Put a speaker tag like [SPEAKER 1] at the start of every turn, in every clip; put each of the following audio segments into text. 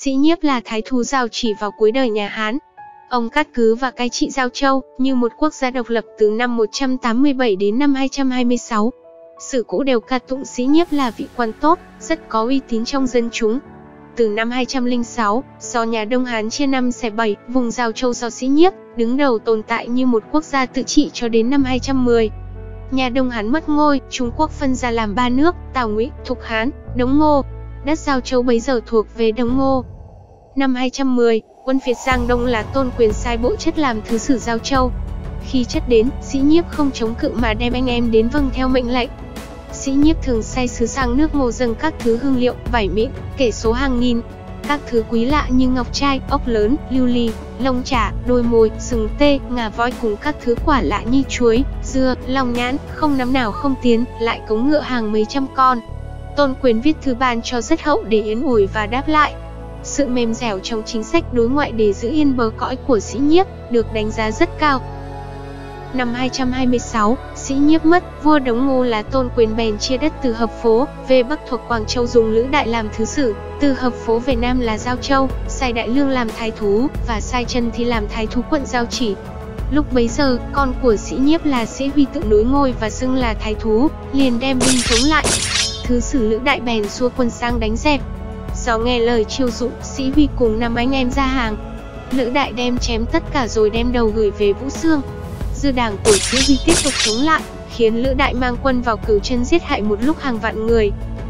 [SPEAKER 1] Sĩ Nhiếp là thái thú Giao Chỉ vào cuối đời nhà Hán. Ông cát cứ và cai trị Giao Châu như một quốc gia độc lập từ năm 187 đến năm 226. Sử cũ đều ca tụng Sĩ Nhiếp là vị quan tốt, rất có uy tín trong dân chúng. Từ năm 206, do nhà Đông Hán chia 5 xẻ 7, vùng Giao Châu do Sĩ Nhiếp đứng đầu tồn tại như một quốc gia tự trị cho đến năm 210. Nhà Đông Hán mất ngôi, Trung Quốc phân ra làm 3 nước, Tào Ngụy, Thục Hán, Đống Ngô. Đất Giao Châu bấy giờ thuộc về Đống Ngô. Năm 210, quân Việt Giang Đông là Tôn Quyền sai bộ Chất làm thứ sử Giao Châu. Khi Chất đến, Sĩ Nhiếp không chống cự mà đem anh em đến vâng theo mệnh lệnh. Sĩ Nhiếp thường sai sứ sang nước Ngô dâng các thứ hương liệu, vải mịn, kể số hàng nghìn. Các thứ quý lạ như ngọc trai, ốc lớn, lưu ly, lông chả, đôi mồi, sừng tê, ngà voi cùng các thứ quả lạ như chuối, dưa, long nhãn, không nắm nào không tiến, lại cống ngựa hàng mấy trăm con. Tôn Quyền viết thư ban cho rất hậu để yên ủi và đáp lại. Sự mềm dẻo trong chính sách đối ngoại để giữ yên bờ cõi của Sĩ Nhiếp được đánh giá rất cao. Năm 226, Sĩ Nhiếp mất, vua Đống Ngô là Tôn Quyền bèn chia đất từ Hợp Phố về Bắc thuộc Quảng Châu dùng Lữ Đại làm thứ sử, từ Hợp Phố về Nam là Giao Châu, sai Đại Lương làm thái thú và sai Trần Thi làm thái thú quận Giao Chỉ. Lúc bấy giờ, con của Sĩ Nhiếp là Sĩ Huy tự nối ngôi và xưng là thái thú, liền đem binh chống lại. Thứ sử Lữ Đại bèn xua quân sang đánh dẹp. Do nghe lời chiêu dụ, Sĩ Huy cùng 5 anh em ra hàng. Lữ Đại đem chém tất cả rồi đem đầu gửi về Vũ Xương. Dư đảng của Sĩ Huy tiếp tục chống lại, khiến Lữ Đại mang quân vào Cửu Chân giết hại một lúc hàng vạn người.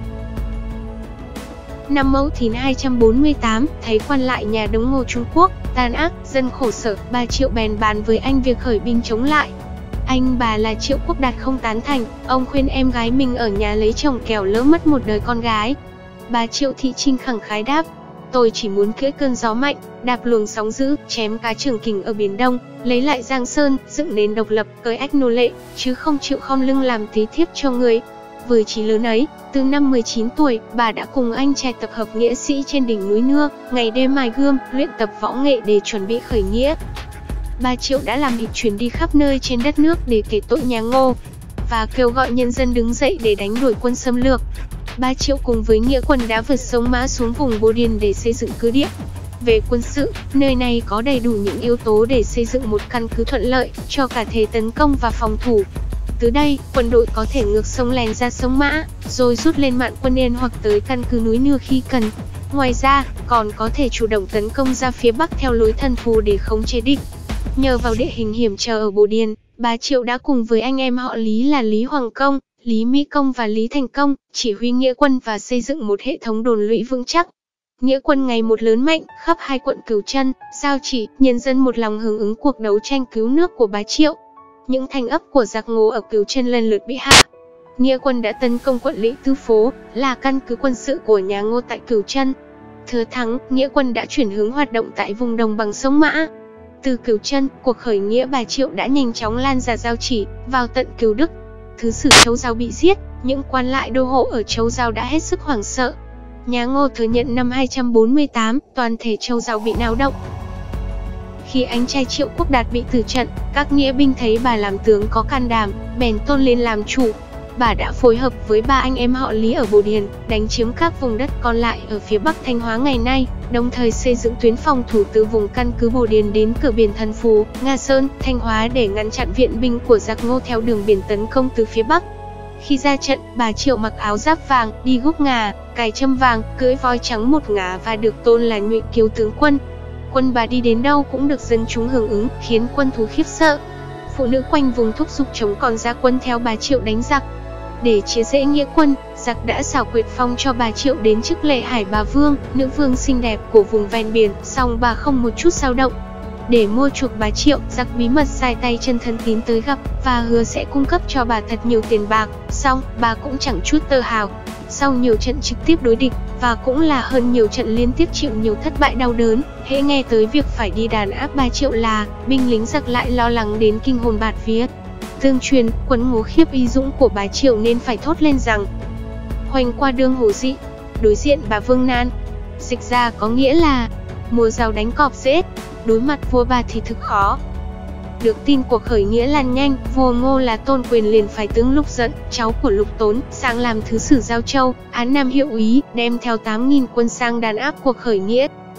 [SPEAKER 1] Năm Mậu Thìn 248, thấy quan lại nhà Đống Ngô Trung Quốc tàn ác, dân khổ sở, Bà Triệu bèn bàn với anh việc khởi binh chống lại. Anh bà là Triệu Quốc Đạt không tán thành, ông khuyên em gái mình ở nhà lấy chồng kẻo lỡ mất một đời con gái. Bà Triệu Thị Trinh khẳng khái đáp: tôi chỉ muốn cưỡi cơn gió mạnh, đạp luồng sóng dữ, chém cá Trường Kình ở Biển Đông, lấy lại Giang Sơn, dựng nền độc lập, cởi ách nô lệ, chứ không chịu khom lưng làm tí thiếp cho người. Với chí lớn ấy, từ năm 19 tuổi, bà đã cùng anh trai tập hợp nghĩa sĩ trên đỉnh núi Nưa, ngày đêm mài gươm, luyện tập võ nghệ để chuẩn bị khởi nghĩa. Bà Triệu đã làm một chuyến đi khắp nơi trên đất nước để kể tội nhà Ngô, và kêu gọi nhân dân đứng dậy để đánh đuổi quân xâm lược. Bà Triệu cùng với nghĩa quân đã vượt sông Mã xuống vùng Bồ Điền để xây dựng cứ địa. Về quân sự, nơi này có đầy đủ những yếu tố để xây dựng một căn cứ thuận lợi cho cả thể tấn công và phòng thủ. Từ đây, quân đội có thể ngược sông lèn ra sông Mã, rồi rút lên Mạn Quân Yên hoặc tới căn cứ núi Nưa khi cần. Ngoài ra, còn có thể chủ động tấn công ra phía Bắc theo lối Thần Phù để khống chế địch. Nhờ vào địa hình hiểm trở ở Bồ Điền, bà Triệu đã cùng với anh em họ Lý là Lý Hoàng Công, Lý Mỹ Công và Lý Thành Công chỉ huy nghĩa quân và xây dựng một hệ thống đồn lũy vững chắc. Nghĩa quân ngày một lớn mạnh, khắp hai quận Cửu Chân, Giao Chỉ, nhân dân một lòng hưởng ứng cuộc đấu tranh cứu nước của bà Triệu. Những thành ấp của giặc Ngô ở Cửu Chân lần lượt bị hạ. Nghĩa quân đã tấn công quận Lỵ Tư Phố, là căn cứ quân sự của nhà Ngô tại Cửu Chân. Thừa thắng, nghĩa quân đã chuyển hướng hoạt động tại vùng đồng bằng sông Mã. Từ Cửu Chân, cuộc khởi nghĩa bà Triệu đã nhanh chóng lan ra Giao Chỉ, vào tận Cửu Đức. Thứ sử Châu Giao bị giết, những quan lại đô hộ ở Châu Giao đã hết sức hoảng sợ. Nhà Ngô thừa nhận năm 248, toàn thể Châu Giao bị náo động. Khi anh trai Triệu Quốc Đạt bị tử trận, các nghĩa binh thấy bà làm tướng có can đảm, bèn tôn lên làm chủ. Bà đã phối hợp với ba anh em họ Lý ở Bồ Điền, đánh chiếm các vùng đất còn lại ở phía Bắc Thanh Hóa ngày nay, đồng thời xây dựng tuyến phòng thủ từ vùng căn cứ Bồ Điền đến cửa biển Thần Phù, Nga Sơn, Thanh Hóa để ngăn chặn viện binh của giặc Ngô theo đường biển tấn công từ phía Bắc. Khi ra trận, bà Triệu mặc áo giáp vàng, đi guốc ngà, cài trâm vàng, cưỡi voi trắng một ngả và được tôn là Nhụy Kiều tướng quân. Quân bà đi đến đâu cũng được dân chúng hưởng ứng, khiến quân thú khiếp sợ. Phụ nữ quanh vùng thúc giục chống còn ra quân theo bà Triệu đánh giặc. Để chia rẽ nghĩa quân, giặc đã xảo quyệt phong cho bà Triệu đến chức Lệ Hải Bà Vương, nữ vương xinh đẹp của vùng ven biển, song bà không một chút dao động. Để mua chuộc bà Triệu, giặc bí mật sai tay chân thân tín tới gặp và hứa sẽ cung cấp cho bà thật nhiều tiền bạc, song bà cũng chẳng chút tơ hào. Sau nhiều trận trực tiếp đối địch, và cũng là hơn nhiều trận liên tiếp chịu nhiều thất bại đau đớn, hễ nghe tới việc phải đi đàn áp bà Triệu là binh lính giặc lại lo lắng đến kinh hồn bạt vía. Tương truyền, quấn ngố khiếp uy dũng của bà Triệu nên phải thốt lên rằng: hoành qua đương hồ dị, đối diện bà Vương nan. Dịch ra có nghĩa là mùa giàu đánh cọp dễ, đối mặt vua bà thì thực khó. Được tin cuộc khởi nghĩa lan nhanh, vua Ngô là Tôn Quyền liền phái tướng Lục Dận, cháu của Lục Tốn, sang làm thứ sử Giao Châu, Án Nam hiệu úy, đem theo 8.000 quân sang đàn áp cuộc khởi nghĩa.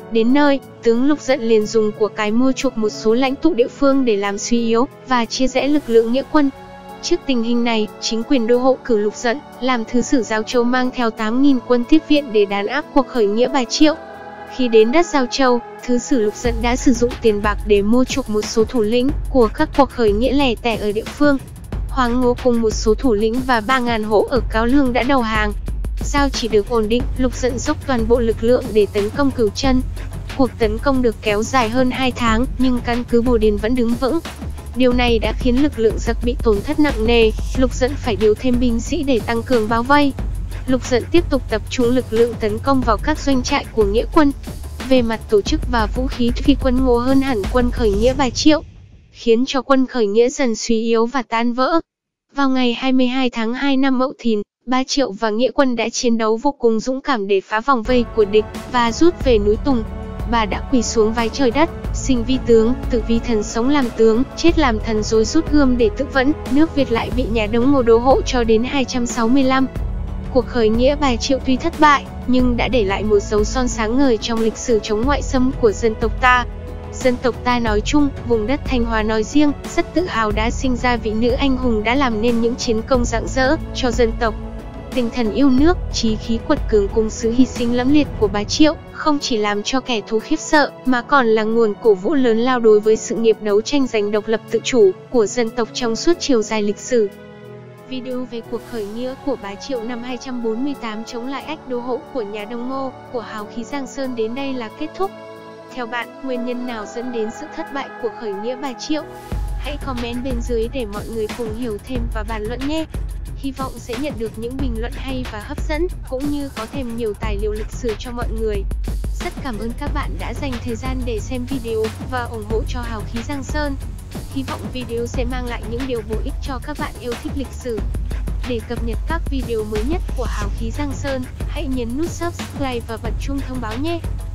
[SPEAKER 1] Đến nơi, tướng Lục Dận liền dùng của cải mua chuộc một số lãnh tụ địa phương để làm suy yếu và chia rẽ lực lượng nghĩa quân. Trước tình hình này, chính quyền đô hộ cử Lục Dận làm thứ sử Giao Châu mang theo 8.000 quân tiếp viện để đàn áp cuộc khởi nghĩa Bà Triệu. Khi đến đất Giao Châu, thứ sử Lục Dận đã sử dụng tiền bạc để mua chuộc một số thủ lĩnh của các cuộc khởi nghĩa lẻ tẻ ở địa phương. Hoàng Ngô cùng một số thủ lĩnh và 3.000 hổ ở Cáo Lương đã đầu hàng. Giao chỉ được ổn định, Lục Dận dốc toàn bộ lực lượng để tấn công Cửu Chân. Cuộc tấn công được kéo dài hơn 2 tháng, nhưng căn cứ Bồ Điền vẫn đứng vững. Điều này đã khiến lực lượng giặc bị tổn thất nặng nề, Lục Dận phải điều thêm binh sĩ để tăng cường bao vây. Lục Dận tiếp tục tập trung lực lượng tấn công vào các doanh trại của nghĩa quân. Về mặt tổ chức và vũ khí thì quân Ngô hơn hẳn quân khởi nghĩa Bà Triệu, khiến cho quân khởi nghĩa dần suy yếu và tan vỡ. Vào ngày 22 tháng 2 năm Mậu Thìn, Bà Triệu và nghĩa quân đã chiến đấu vô cùng dũng cảm để phá vòng vây của địch và rút về núi Tùng. Bà đã quỳ xuống vái trời đất, sinh vi tướng, tử vi thần, sống làm tướng, chết làm thần, rồi rút gươm để tự vẫn. Nước Việt lại bị nhà Đống Ngô đô hộ cho đến 265. Cuộc khởi nghĩa Bà Triệu tuy thất bại, nhưng đã để lại một dấu son sáng ngời trong lịch sử chống ngoại xâm của dân tộc ta. Dân tộc ta nói chung, vùng đất Thanh Hóa nói riêng, rất tự hào đã sinh ra vị nữ anh hùng đã làm nên những chiến công rạng rỡ cho dân tộc. Tinh thần yêu nước, chí khí quật cường cùng sự hy sinh lẫm liệt của Bà Triệu không chỉ làm cho kẻ thù khiếp sợ, mà còn là nguồn cổ vũ lớn lao đối với sự nghiệp đấu tranh giành độc lập tự chủ của dân tộc trong suốt chiều dài lịch sử. Video về cuộc khởi nghĩa của Bà Triệu năm 248 chống lại ách đô hộ của nhà Đông Ngô của hào khí Giang Sơn đến đây là kết thúc. Theo bạn, nguyên nhân nào dẫn đến sự thất bại của khởi nghĩa Bà Triệu? Hãy comment bên dưới để mọi người cùng hiểu thêm và bàn luận nhé! Hy vọng sẽ nhận được những bình luận hay và hấp dẫn, cũng như có thêm nhiều tài liệu lịch sử cho mọi người. Rất cảm ơn các bạn đã dành thời gian để xem video và ủng hộ cho hào khí Giang Sơn. Hy vọng video sẽ mang lại những điều bổ ích cho các bạn yêu thích lịch sử. Để cập nhật các video mới nhất của hào khí Giang Sơn, hãy nhấn nút subscribe và bật chuông thông báo nhé!